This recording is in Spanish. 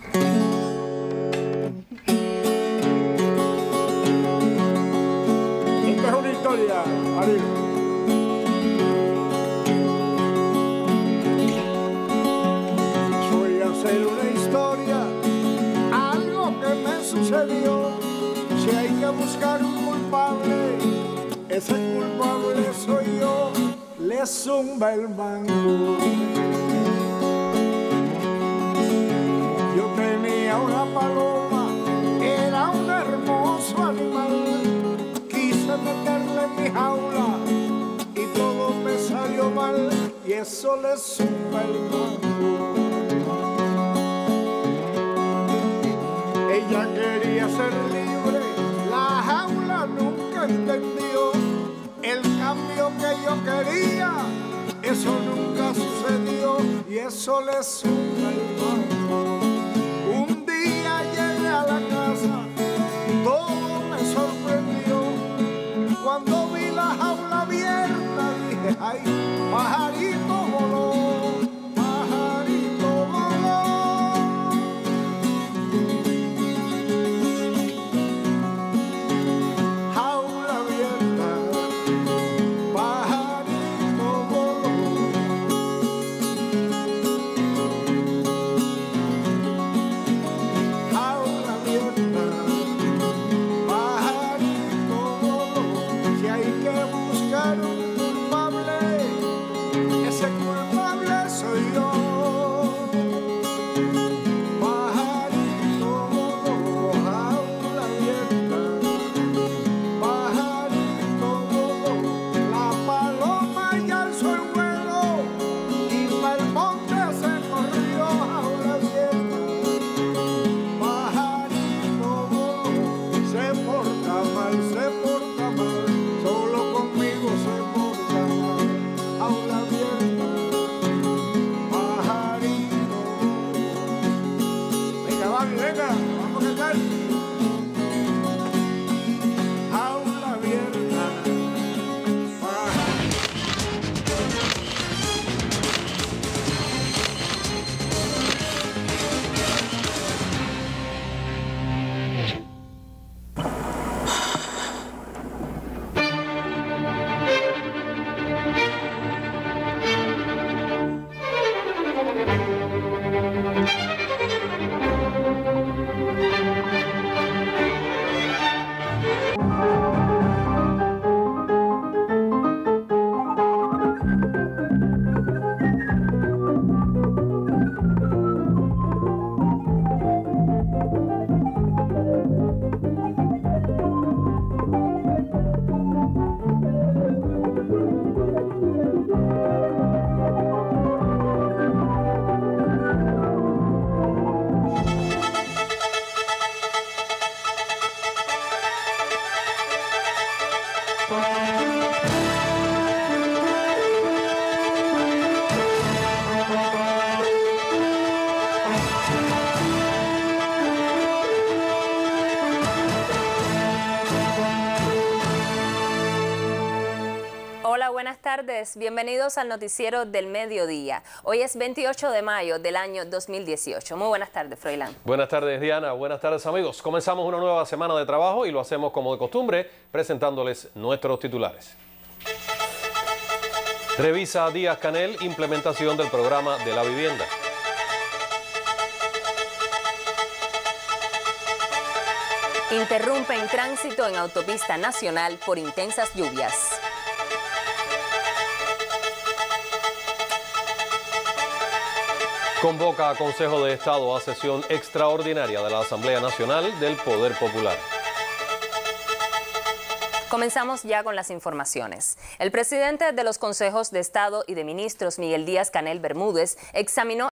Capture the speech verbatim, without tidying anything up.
Esta es una historia, María. Voy a hacer una historia, algo que me sucedió. Si hay que buscar un culpable, ese culpable soy yo. Le zumba el mango. Yo tenía una paloma, era un hermoso animal. Quise meterle en mi jaula y todo me salió mal, y eso le zumba el mango. Ella quería ser libre, la jaula nunca entendió el cambio que yo quería. Eso nunca sucedió, y eso le zumba el mango. Un día llegué a la casa, todo me sorprendió. Cuando vi la jaula abierta dije, ay, pajarito voló, pajarito voló. Jaula abierta, pajarito voló. Jaula abierta, pajarito voló. Si hay que buscar un culpable, ese culpable soy yo. Pajarito voló, jaula abierta, pajarito voló. La paloma ya alzó el vuelo y pa'l monte se corrió. Jaula abierta, pajarito voló. Se porta mal, se porta mal, solo conmigo se porta mal. Jaula abierta, pajarito voló. Venga, Babi, venga, vamos a cantar. Jaula abierta, pajarito. Hola, buenas tardes. Bienvenidos al noticiero del mediodía. Hoy es veintiocho de mayo del año dos mil dieciocho. Muy buenas tardes, Froilán. Buenas tardes, Diana. Buenas tardes, amigos. Comenzamos una nueva semana de trabajo y lo hacemos como de costumbre, presentándoles nuestros titulares. Revisa Díaz-Canel implementación del programa de la vivienda. Interrumpen tránsito en autopista nacional por intensas lluvias. Convoca a Consejo de Estado a sesión extraordinaria de la Asamblea Nacional del Poder Popular. Comenzamos ya con las informaciones. El presidente de los consejos de Estado y de ministros, Miguel Díaz-Canel Bermúdez, examinó